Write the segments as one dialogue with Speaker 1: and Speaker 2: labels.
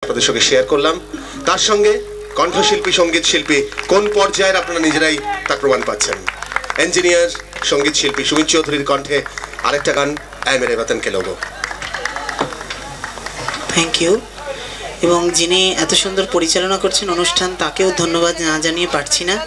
Speaker 1: আপনাদের সঙ্গে শেয়ার করলাম। তার সঙ্গে কণ্ঠশিল্পী, সঙ্গীত শিল্পী কোন পর্যায়ের আপনারা নিজেরাই তার প্রমাণ পাচ্ছেন। ইঞ্জিনিয়ার, সঙ্গীত শিল্পী সুমিত চৌধুরীর কণ্ঠে আরেকটা গান, ऐ मेरे वतन के लोगों।
Speaker 2: Thank you. এবং যিনি এত সুন্দর পরিচালনা করছেন অনুষ্ঠান, তাকেও ধন্যবাদ না জানিয়ে পারছি না।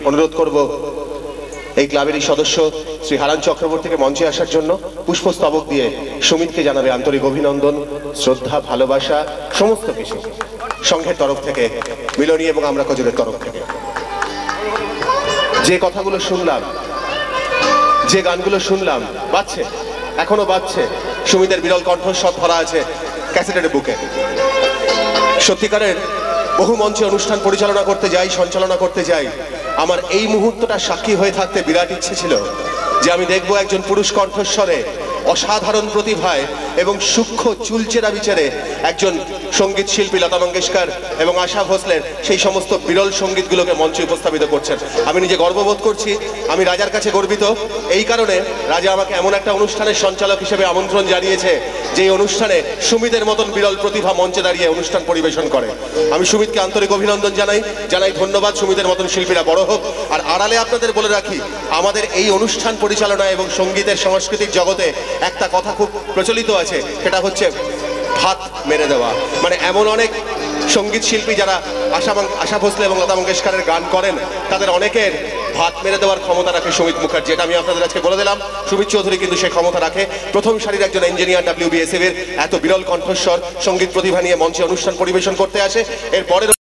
Speaker 1: অনুরোধ করব এই ক্লাবেরই সদস্য শ্রী হারান চক্রবর্তীকে মঞ্চে আসার জন্য পুষ্পস্তবক দিয়ে সুমিতকে জানাবে আন্তরিক অভিনন্দন, শ্রদ্ধা, ভালোবাসা সমস্ত কিছু সংঘের তরফ থেকে, মিলনী এবং আমরা কজনের তরফ থেকে। যে কথাগুলো শুনলাম, যে গানগুলো শুনলাম, বাজছে, এখনো বাজছে, সুমিতের বিরল কণ্ঠস্বর ধরা আছে ক্যাসেটের বুকে। সত্যিকারের বহু মঞ্চে অনুষ্ঠান পরিচালনা করতে যাই, সঞ্চালনা করতে যাই, আমার এই মুহূর্তটা সাক্ষী হয়ে থাকতে বিরাট ইচ্ছে ছিল যে আমি দেখব একজন পুরুষ কণ্ঠস্বরে অসাধারণ প্রতিভায় এবং সূক্ষ্ম চুলচেরা বিচারে একজন সঙ্গীত শিল্পী লতা মঙ্গেশকর এবং আশা ভোসলের সেই সমস্ত বিরল সঙ্গীতগুলোকে মঞ্চে উপস্থাপিত করছেন। আমি নিজে গর্ববোধ করছি, আমি রাজার কাছে গর্বিত এই কারণে রাজা আমাকে এমন একটা অনুষ্ঠানের সঞ্চালক হিসেবে আমন্ত্রণ জানিয়েছে যে অনুষ্ঠানে সুমিতের মতন বিরল প্রতিভা মঞ্চে দাঁড়িয়ে অনুষ্ঠান পরিবেশন করে। আমি সুমিতকে আন্তরিক অভিনন্দন জানাই ধন্যবাদ। সুমিতের মতন শিল্পীরা বড় হোক। আর আড়ালে আপনাদের বলে রাখি, আমাদের এই অনুষ্ঠান পরিচালনা এবং সঙ্গীতের সাংস্কৃতিক জগতে একটা কথা খুব প্রচলিত আছে, সেটা হচ্ছে ভাত মেরে দেওয়া। মানে এমন অনেক সঙ্গীত শিল্পী যারা আশা ভোসলে এবং লতা মঙ্গেশকরের গান করেন, তাদের অনেকের ভাত মেরে দেওয়ার ক্ষমতা রাখে সুমিত মুখার্জি। এটা আমি আপনাদের আজকে বলে দিলাম। সুমিত চৌধুরী কিন্তু সেই ক্ষমতা রাখে। প্রথম সারির একজন ইঞ্জিনিয়ার, WBSF এর এত বিরল কণ্ঠস্বর, সঙ্গীত প্রতিভা নিয়ে মঞ্চে অনুষ্ঠান পরিবেশন করতে আসে। এর পরের